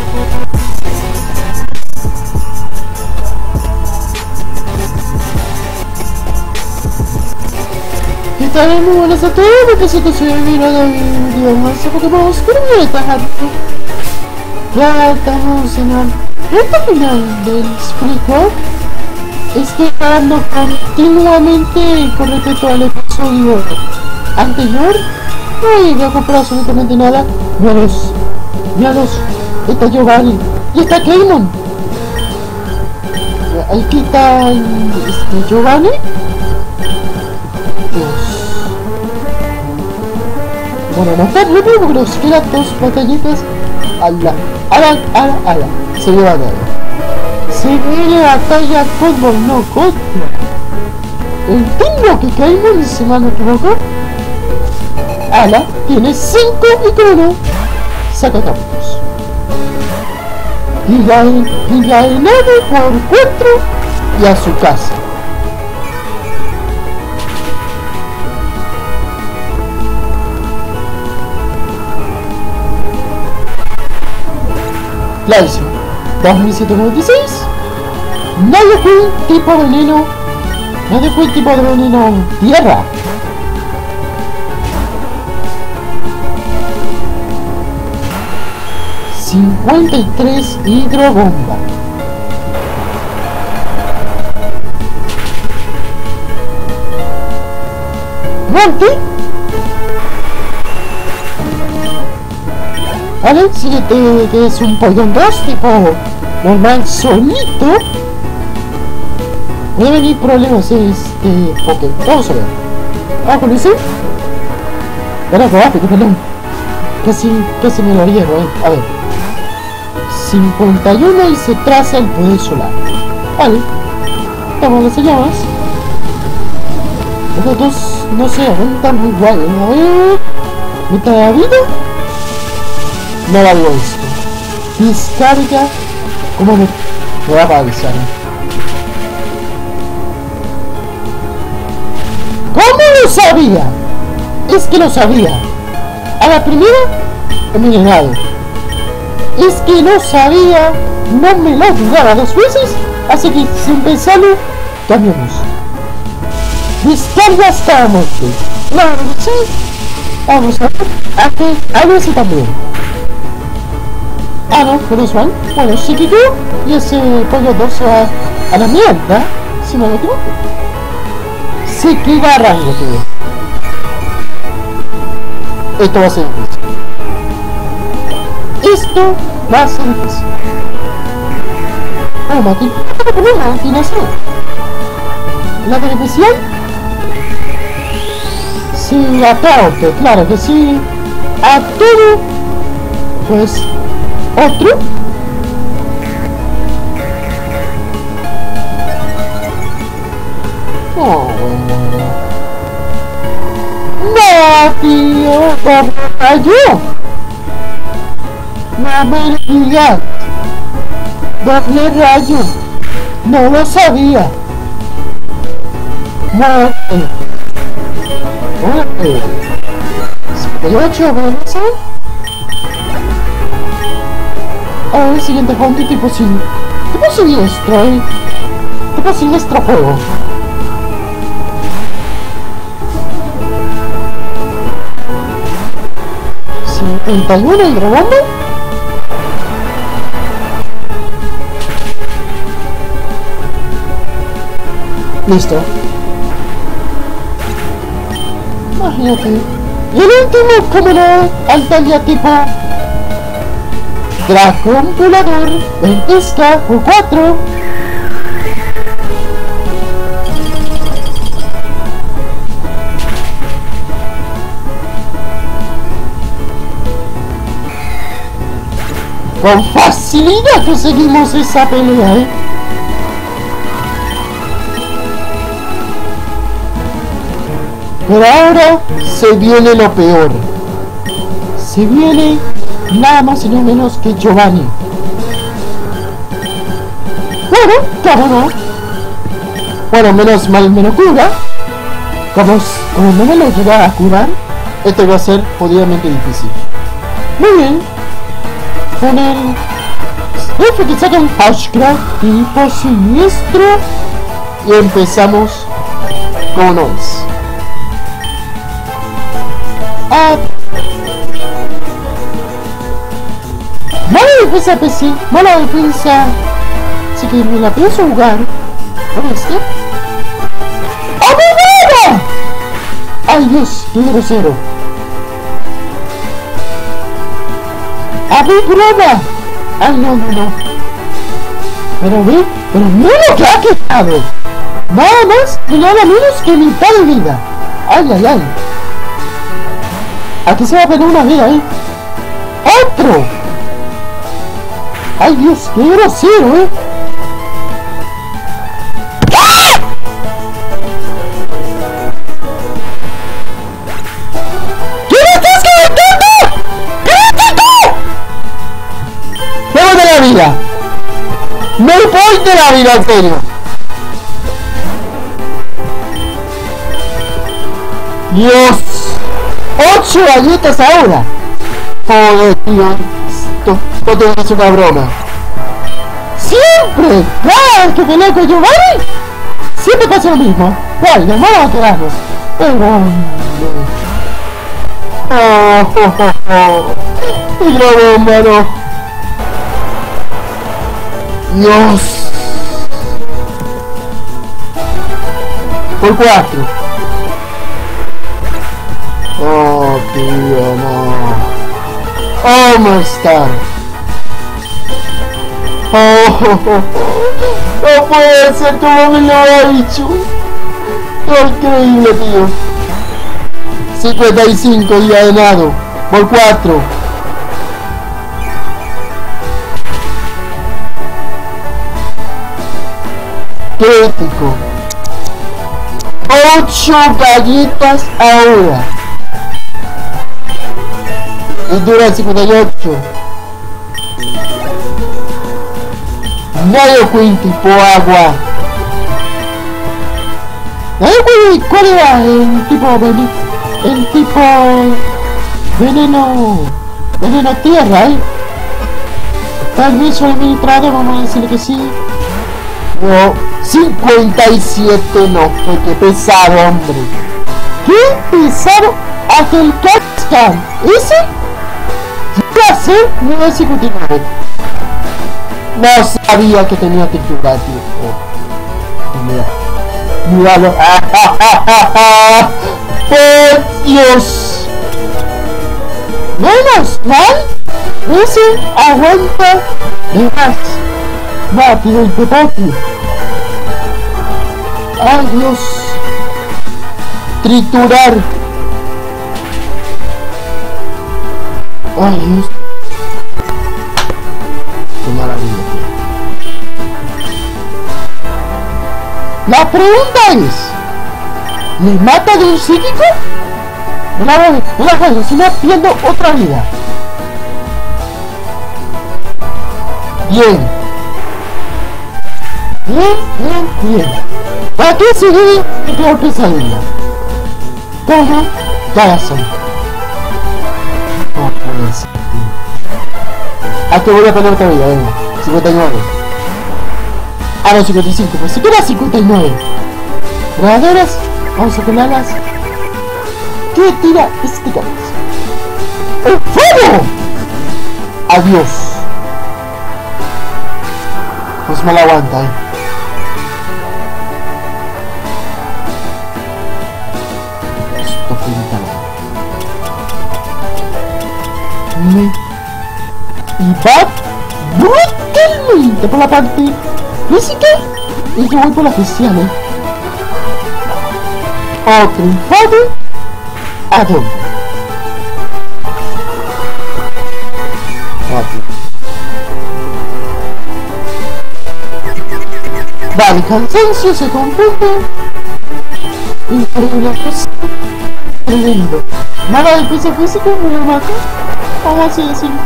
¿Qué tal? Muy buenas a todos, me presento, soy Mirada y digamos a Pokémon Oscuro y ya estamos en la recta final del Spring. Estoy hablando continuamente con respecto al episodio anterior. No llegué a comprar absolutamente nada. Míralos, está Giovanni y está Keimon. Aquí está Giovanni. Bueno, no está rápido porque nos quedan dos batallitas. Ala. Se le va a dar. Se viene batalla con Monocotla. Entiendo que Keimon, si mal no me equivoco. Ala tiene 5 y con 1 saca campos. Y la nave por 4 y a su casa. La hizo 2196. Nadie fue tipo veneno. Nadie fue tipo de veneno tierra. ...53 hidrobomba. Monte. Vale, siguiente que es un Pollón 2 tipo normal solito. Puede venir problemas ok, vamos a ver. Con ese. Era rápido, perdón. Casi me lo llevo, a ver. 51 y se traza el poder solar. Vale. Vamos, las llamas. Los dos no se aguantan muy guay. A ver. Mitad de la vida. No la había visto. Descarga. ¿Cómo me va a paralizar? ¿Cómo lo sabía? Es que lo sabía. A la primera, envenenado. Es que no sabía, no me lo dudaba 2 veces, así que sin pensarlo, cambiamos. Descarga hasta la muerte. Claro, sí. Vamos a ver, algo así también. Ah, no, menos mal. Bueno, se quitó y ese pollo 2 a la mierda, si no me equivoco. Se queda a rango todo. Esto va a ser difícil. Esto va a ser difícil. Oh, Mati, ¿qué poner una inclinación? ¿La de especial? Sí, a todo, claro que sí. A todo. Pues, otro. Oh, bueno. No, tío, ¿cómo falló? Doble rayo. Doble rayo. No lo sabía. Muerte. 58, ¿verdad? Ahora el siguiente junto tipo siniestro, tipo siniestro juego. 51 y grabando. Listo. Imagínate. Y el último, como no, Altalia tipo Dragón Volador, Ventisca o 4. Con facilidad conseguimos esa pelea, Pero ahora se viene lo peor. Se viene nada más y nada menos que Giovanni. Bueno, claro no. Bueno, menos mal me lo cura. Como no me lo llega a curar, esto va a ser jodidamente difícil. Muy bien. Con el F que saca un Hashcraft tipo siniestro. Y empezamos con 11. Mala defensa PC, mala defensa. Así que me la pienso jugar con este. ¡Oh, mi vida! ¡Ay, Dios! ¡Qué grosero! ¡A mi broma! ¡Ay, no, no, no! Pero mira lo que ha quedado. Nada más y nada menos que mitad de vida. ¡Ay, ay, ay! Aquí se va a perder una vida, ¿eh? ¡Otro! ¡Ay, Dios! ¡Qué grosero, eh! ¡Ah! ¿Qué me estás comentando? ¡Crítico! ¡Me voy de la vida! ¡Me voy de la vida, en serio! ¡Dios! 8 galletas ahora. Joder, tío. Esto es una broma. Siempre. Cada vez que peleo con Giovanni, siempre pasa lo mismo. Vale, vamos a quedarnos. Pero... Y la bomba, no. Dios. Por 4. Oh, tío, no. Oh, Star. No puede ser como me lo ha dicho. Increíble, tío. 55 días de nado. Por 4. Crítico. 8 galletas ahora. Y dura 58. Nayo Queen tipo agua. Nayo Queen, ¿cuál era el tipo veneno? El tipo veneno. Veneno tierra, Tal vez soy administrado, vamos a decirle que sí. No, 57 no, qué pesado, hombre. Qué pesado aquel cascan. ¿Ese? ¿Qué hace? 959. No sabía que tenía textura, tío. Oh. Míralo. ¡Oh, Dios! Menos mal. Ese aguanta de más. Rápido y pepote. ¡Ay, Dios! Triturar. ¡Ay, Dios! ¡Qué maravilla! La pregunta es, ¿le mata de un psíquico? No, si no pierdo otra vida. Bien. Bien. ¿Para qué seguir mi peor pesadilla? ¿Cómo? Ya la soy. No puede ser. Ah, que voy a poner otra vida, venga. 59. Ah, no, 55. Pues si queda 59. Gradadoras. Vamos a ponerlas. ¿Qué tira este cabeza? ¡El fuego! Adiós. Pues me la aguanta, Esto pinta y va brutalmente por la parte física y yo voy por la especial, Otro enfado. ¿A dónde? Vale, cansancio se confunde. Increíble cosa. Tremendo. Nada de peso físico, me lo mato. Vamos así de simple.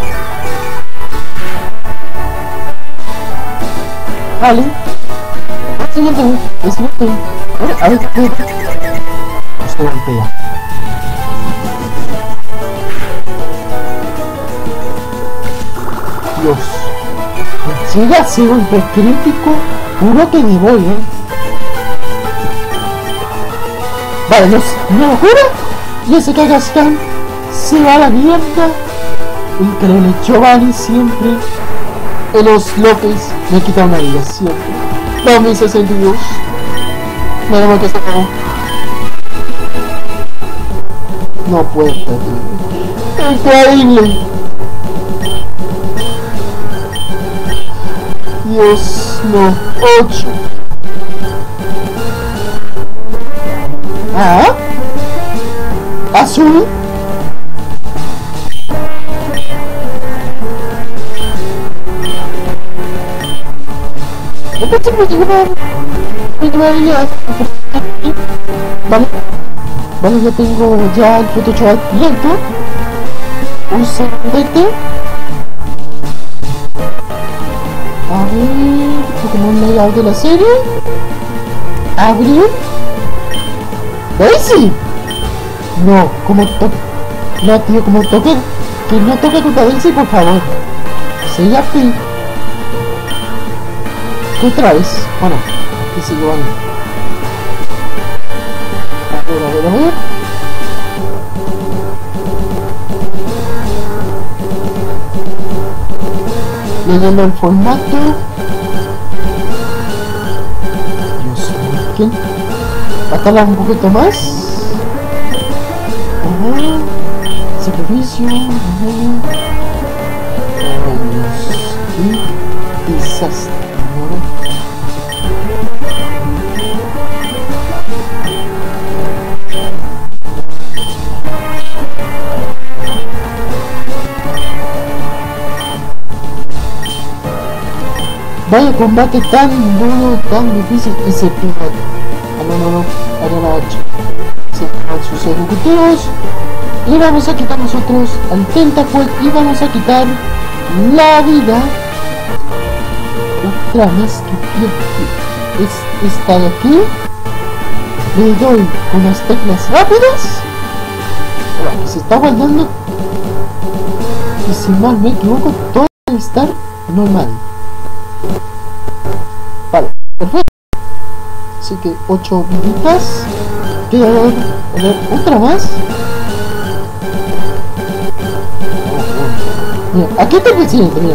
Vale. El siguiente. A ver, esto golpea. Dios. llega a ser un crítico, juro que me voy, Vale, no, juro. Ya sé que Gastón se va a la mierda. Increíble, Giovanni siempre. En los López me quita una vida siempre. No, mis 62. Nada más que se acabó. No puede estar bien. Increíble. Dios, no. 8. Ah. Azul. Vale, ya tengo ya el Photoshop abierto. Un segundete. A ver, como un layout de la serie. Abrir. Daisy. No, como toque. No, tío, como toque. Que no toque contra Daisy, por favor. Sería fin. ¿Qué traes? Bueno, aquí sigo van. A ver. Leyendo el formato. Dios mío, ¿quién? Va a tardar un poquito más. Sacrificio. Qué desastre. Vaya combate tan duro, tan difícil y se pega. No, Arena H. Se pegan sus ejecutivos. Y vamos a quitar nosotros al Tentacle y vamos a quitar la vida. Otra vez que es esta de aquí. Le doy con las teclas rápidas. Bueno, se está guardando. Y si mal me equivoco, todo debe estar normal. Vale, perfecto. Así que 8 viditas. Queda a ver otra más. Mira, aquí está el siguiente, mira.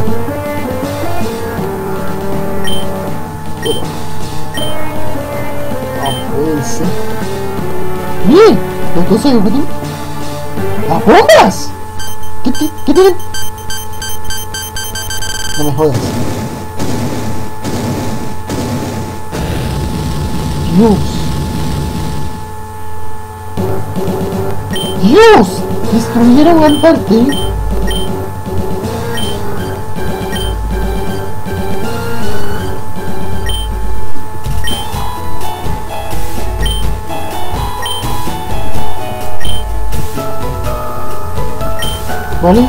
Puede ser. Bien, los dos ejecutivos. ¡Las bombas! ¿Qué tienen? No me jodas. Dios, destruyeron gran parte. Vale.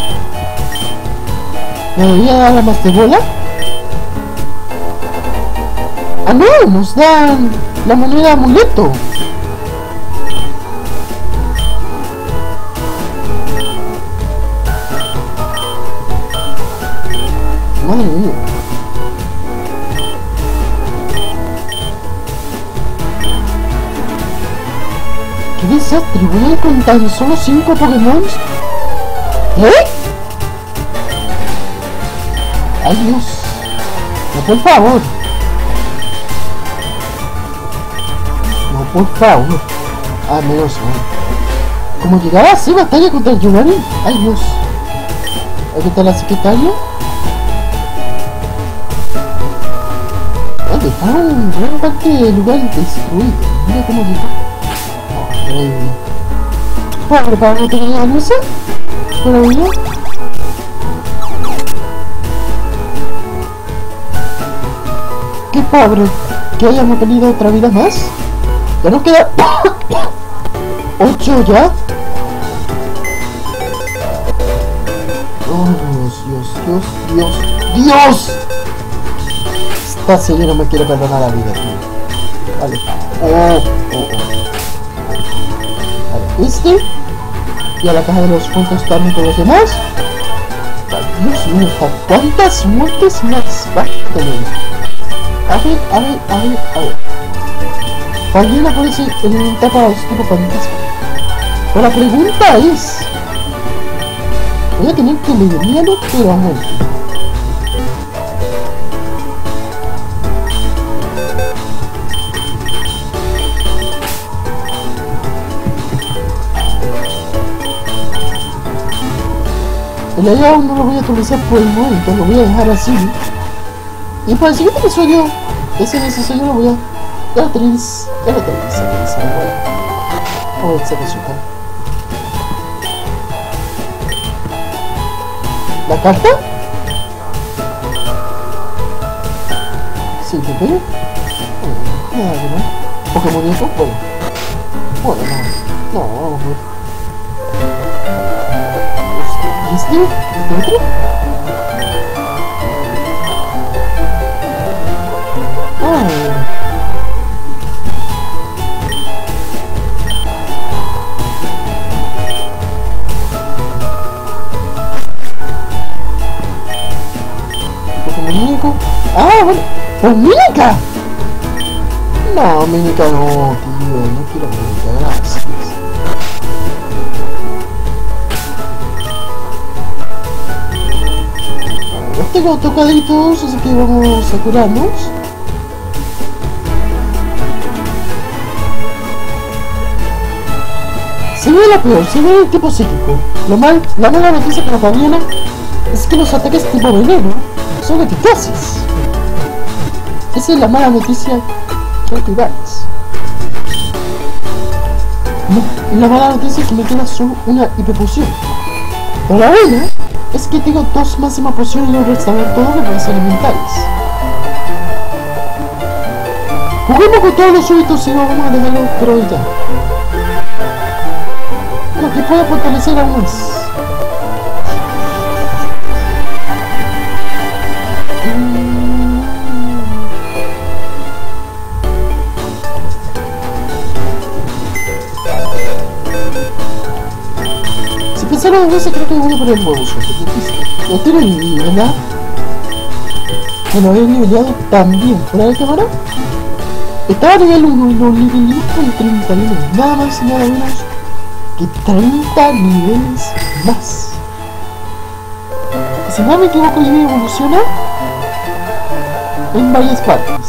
¿Me debería dar la más de bola? Ah, no, nos dan la moneda amuleto. Madre mía. Qué desastre, voy a contar solo 5 Pokémon. Ay Dios. No, por favor. Por favor. Ah, menos mal. Como llegaba así batalla contra el Giovanni. Ay Dios. Hay que estar la secretaria. Dejaron gran parte del lugar destruido. Mira cómo llegó. Pobre Pablo, ¿tenía la mesa? ¿Pero bueno? Qué pobre que hayamos tenido otra vida más. Ya nos queda 8 ya. Oh, Dios. Esta serie no me quiere perdonar la vida, tío. Vale. Vale, y a la caja de los puntos también con los demás. Vale. Dios mío, ¿cuántas muertes más va a tener? A ver. También aparece en un tapa tipo fantasma. Pero la pregunta es... voy a tener que leerlo, pero a muerte. El layout no lo voy a actualizar por el momento, lo voy a dejar así. Y para el siguiente episodio, ese necesario lo voy a... ya lo tenéis. Bueno. Vamos a ver si resulta. ¿La carta? Sí, ¿te veo? ¿No? ¿Pokémon muñeco? Bueno, no, vamos a ver. ¿Este? ¿Otro? ¿Muñeco? Bueno. ¡Pues Mínica! No, Mínica no, tío. No quiero Mínica, gracias. Tengo tocaditos, así que vamos a curarnos. Se ve la peor, se ve el tipo psíquico. La mala noticia que nos viene es que los ataques tipo veneno son eficaces. Esa es la mala noticia que cuidados. La mala noticia es que me queda solo una hiperpoción. Pero la buena es que tengo 2 máximas pociones y un restaurar todo de buenas elementales. Juguemos con todos los súbitos y no vamos a dejarlo pero ya. Lo que pueda fortalecer aún más. Si pensara en eso, creo que voy a poner el nuevo no tiene ni nivelado. Me lo había nivelado también. ¿Fuera de cámara? Estaba a nivel 1 y lo nivelé con 30 niveles. Nada más y nada menos que 30 niveles más. Si no me equivoco, yo evoluciona en varias partes.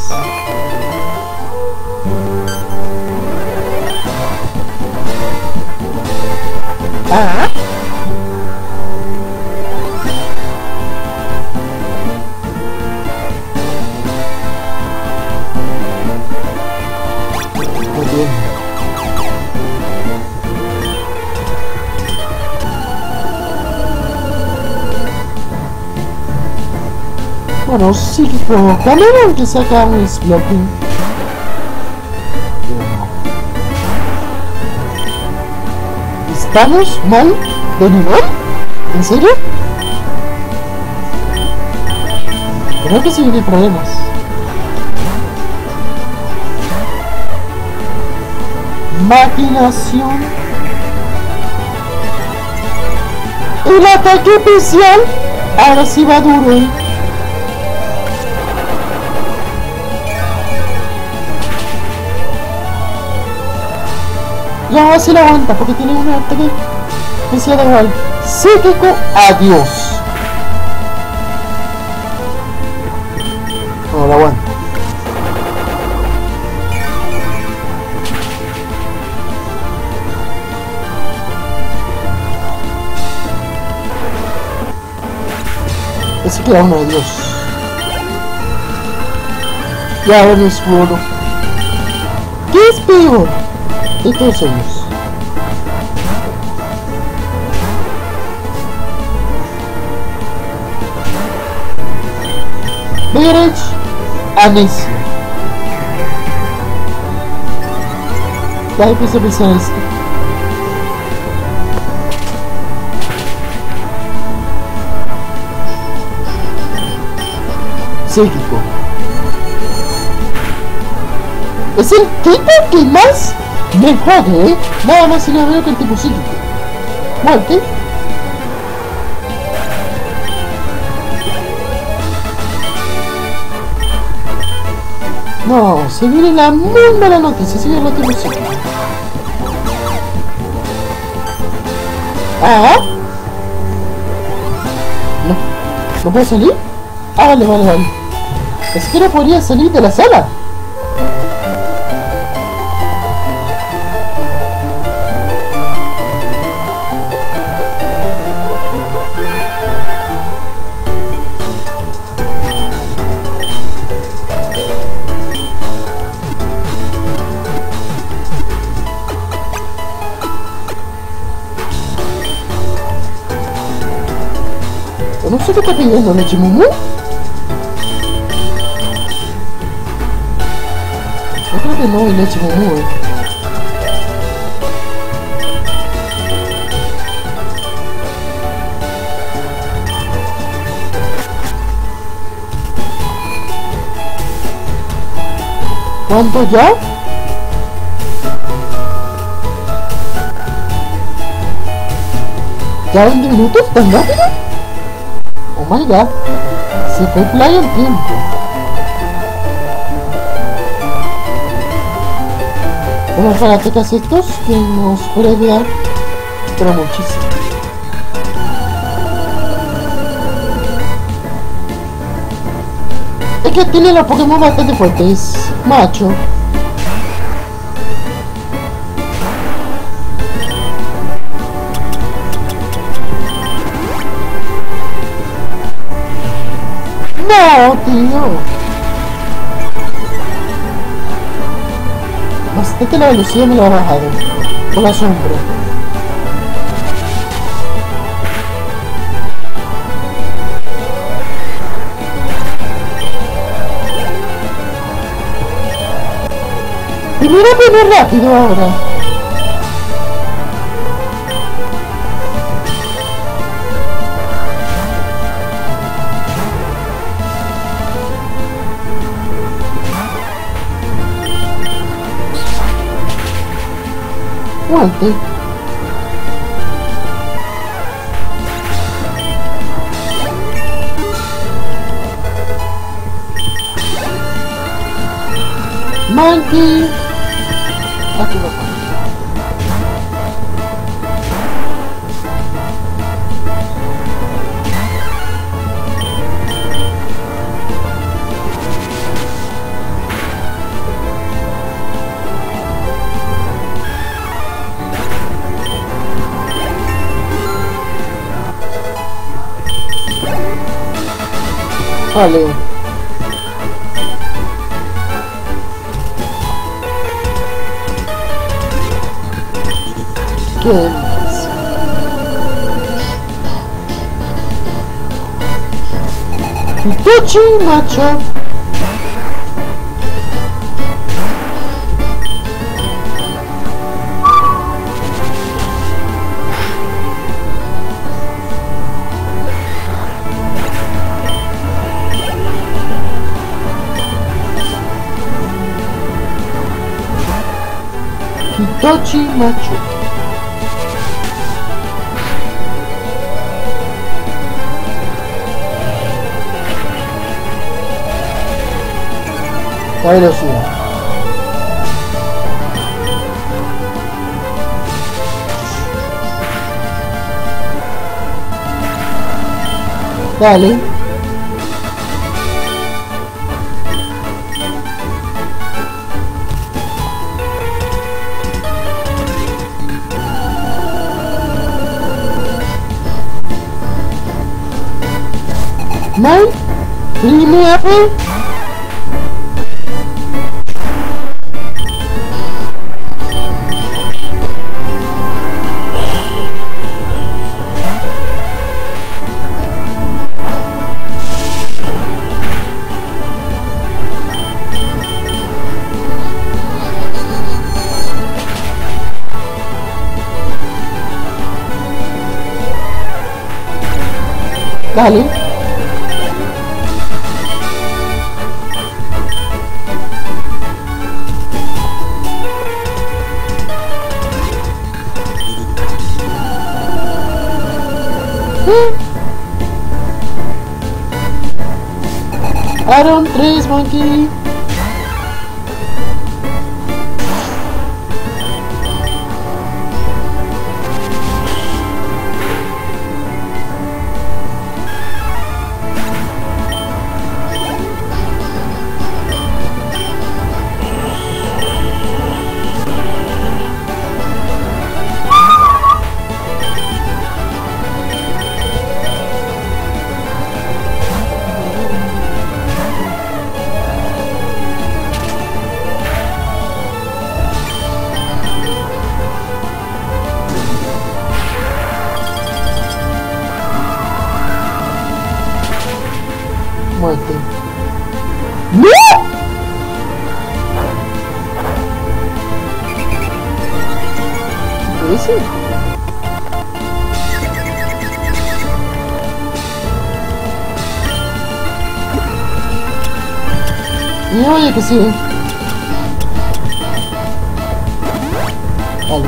Muy bien. Bueno, sí que como cambiaron que saca un Sloping. ¿Estamos mal de nivel? ¿En serio? Creo que sí viene problemas. Maquinación. El ataque especial ahora sí va duro. Y ahora sí la aguanta porque tiene un ataque especial igual. Psíquico, adiós. No, la aguanta. Ese queda uno de Dios. Y ahora no es bueno. ¿Qué es peor? De todos ellos. Mirage Anesia. Ya empiezo a pensar esto. Psíquico. Es el tipo que más me jode, nada más y nada menos que el tipo psíquico. Muerte. No, se viene la muy mala noticia, señor Latimercio. ¿Ah? No, ¿no puedo salir? Ah, vale, vale, vale. Es que no podría salir de la sala. No sé qué está pidiendo, leche Mumu. Yo creo que no hay leche Mumu, ¿Cuánto ya? ¿Ya 20 minutos? ¿Tan rápido? Oh my god, se fue playa el tiempo. Unos karatecas estos que nos puede ayudar, pero muchísimo. Es que tiene los Pokémon bastante fuertes, macho. No, tío. Bastante la velocidad me lo ha bajado. Por la sombra. Primero muy rápido ahora. Guante. Monkey. Aquí lo pongo. Vale. ¿Qué es? Hitachi, macho. Hitachi macho. La velocidad. Dale. Mine? Leave me apple? Dale. Aaron 3, Monkey. Muerte. ¡No! ¿Qué es eso? Y oye que sí. Vale.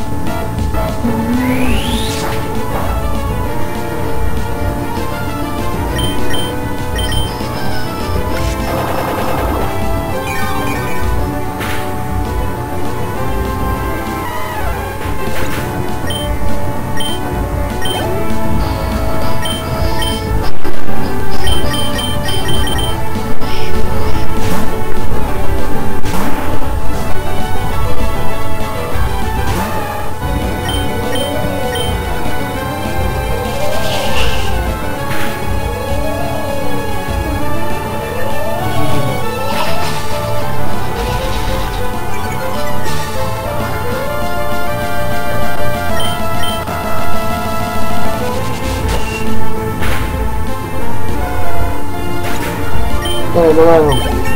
Vale, lo hago.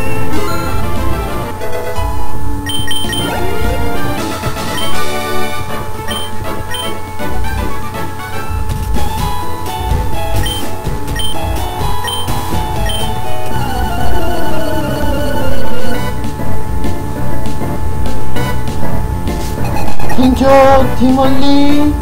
Pincho, Timothy.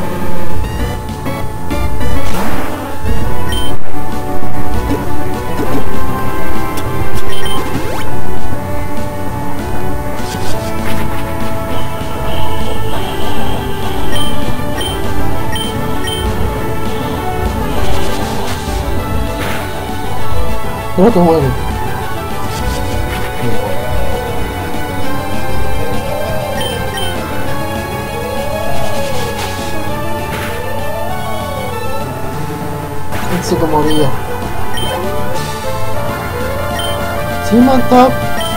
No te mueres. Se moría. Simon Top.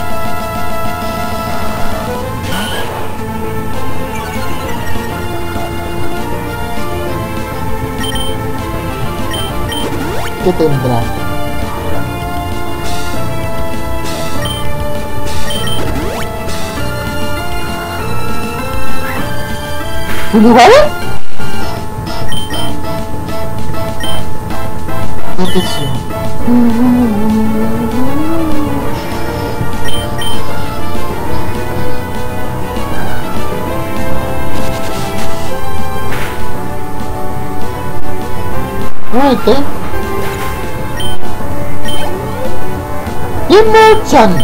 ¿Qué tendrá? ¿Un lugar? Atención. Muerte. Y marchan.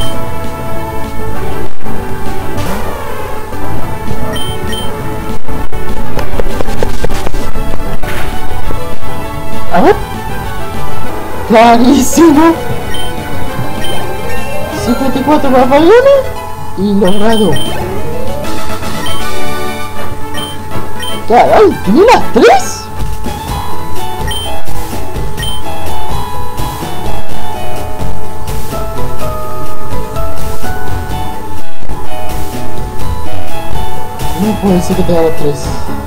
A ver. Clarísimo. 54 batallones y logrado. Caray, ¿tiene las 3? No puede ser que te haga 3.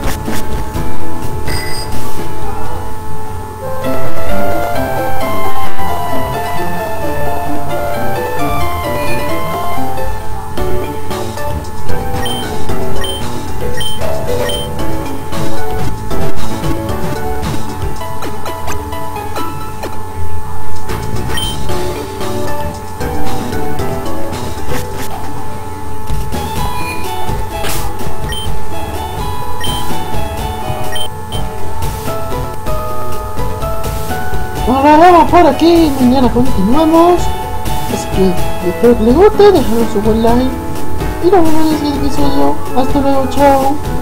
Ahora vamos por aquí, mañana continuamos. Así que espero que les guste, déjanos su buen like y nos vemos en el siguiente episodio. Hasta luego, chao.